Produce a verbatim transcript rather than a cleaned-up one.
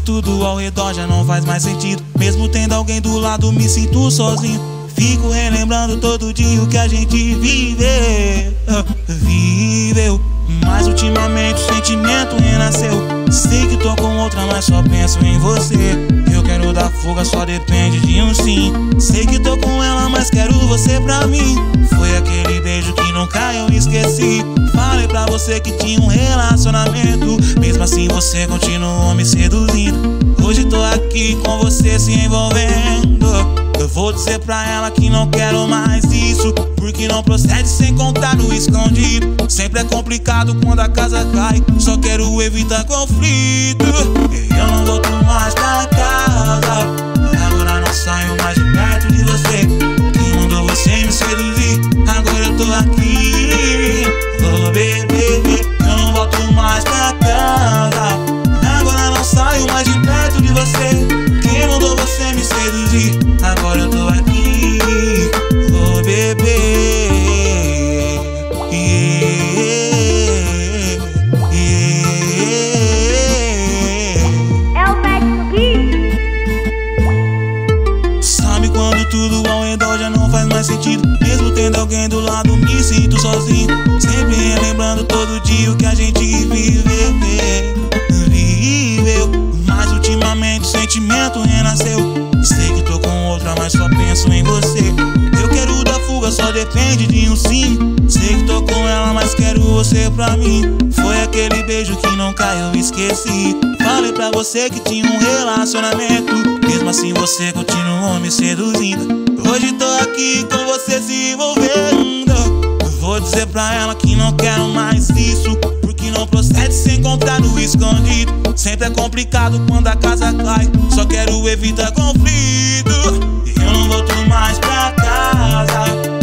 tudo ao redor já não faz mais sentido. Mesmo tendo alguém do lado, me sinto sozinho. Fico relembrando todo dia o que a gente viveu, viveu. Mas ultimamente o sentimento renasceu. Sei que tô com outra, mas só penso em você. Eu quero dar fuga, só depende de um sim. Sei que tô com ela, mas quero você pra mim. Foi aquele beijo que nunca eu esqueci. Falei pra você que tinha um relacionamento, mesmo assim você continuou me seduzindo. Hoje tô aqui com você se envolvendo. Eu vou dizer pra ela que não quero mais isso, porque não procede sem contar no escondido. Sempre é complicado quando a casa cai, só quero evitar conflito. Eu não volto mais pra casa, agora não saio mais de perto de você. Quem mandou você me seduzir? Agora eu tô aqui, oh bebê. Eu não volto mais pra casa, agora não saio mais de perto de você. Quem mandou você me seduzir? Agora eu tô aqui, oh bebê. Yeah, yeah. É o Médico Gui. Sabe quando tudo ao redor já não faz mais sentido? Mesmo tendo alguém do lado, me sinto sozinho. Sempre relembrando todo dia o que a gente viveu, viveu. Mas ultimamente o sentimento renasceu. Sei que tô com outra, mas só penso em você. Eu quero dar fuga, só depende de um sim. Sei que tô com ela, mas quero você pra mim. Foi aquele beijo que nunca eu esqueci. Falei pra você que tinha um relacionamento, mesmo assim você continuou me seduzindo. Hoje tô aqui com você se envolvendo. Vou dizer pra ela que não quero mais isso, porque não procede sem contar no escondido. Sempre é complicado quando a casa cai, só quero evitar conflito. Eu não volto mais pra casa,